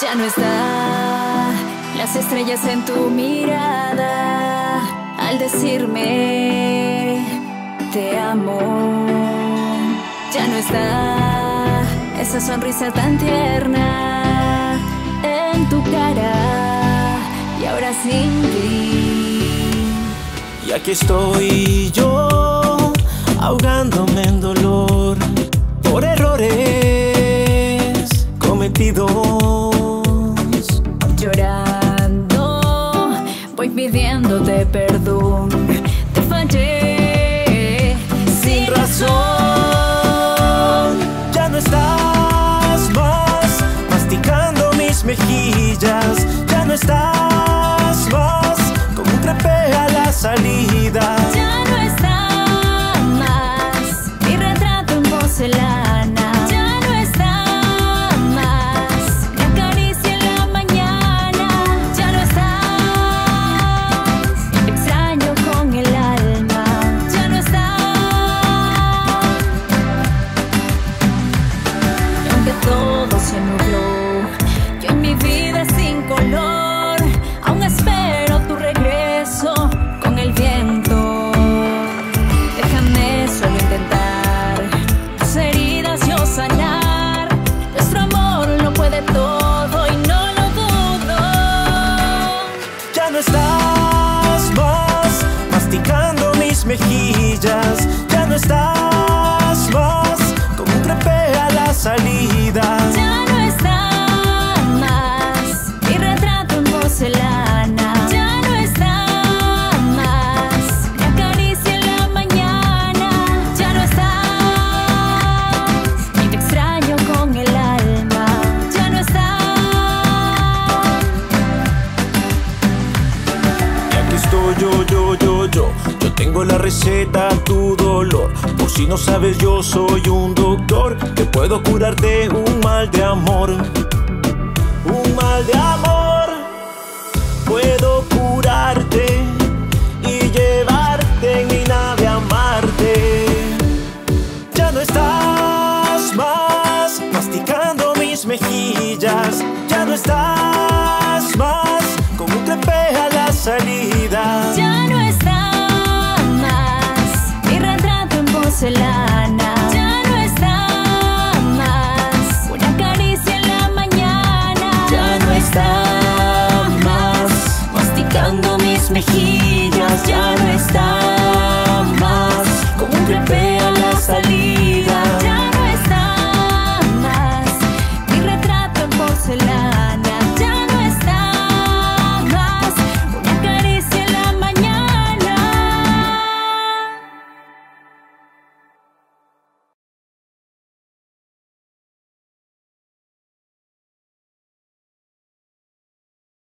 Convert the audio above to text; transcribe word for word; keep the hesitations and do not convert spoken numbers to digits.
Ya no está las estrellas en tu mirada al decirme te amo. Ya no está esa sonrisa tan tierna en tu cara y ahora sin ti. Y aquí estoy yo ahogándome en dolor por errores cometidos. Llorando voy pidiéndote perdón. Te fallé sin razón. Ya no estás más masticando mis mejillas. Ya no estás más como un crepe a la salida. Ya no está más mi retrato en porcelana. Ya no está más mi acaricia en la mañana. Ya no estás, te extraño con el alma. Ya no estás. Y aunque todo se nubló, yo en mi vida sin color, aún espero tu regreso con el viento. Déjame solo intentar tus heridas yo sanar. Nuestro amor lo puede todo y no lo dudo. Ya no estás más masticando mis mejillas. Ya no estás más como un crepe a la salida. Ya no está más mi retrato en porcelana. Ya no está más mi acaricia en la mañana. Ya no estás y te extraño con el alma. Ya no estás. Y aquí estoy yo, yo, yo, yo. Yo tengo la receta a tu dolor. Por si no sabes, yo soy un doctor que puedo curarte un mal de amor. Un mal de amor. Puedo curarte y llevarte en mi nave a Marte. Ya no estás más masticando mis mejillas. Ya no estás más como un crepe a la salida. Ya no está más mi retrato en porcelana. Ya no está más una caricia en la mañana. Ya no está más masticando mis mejillas. Ya no está más como un crepe a la salida.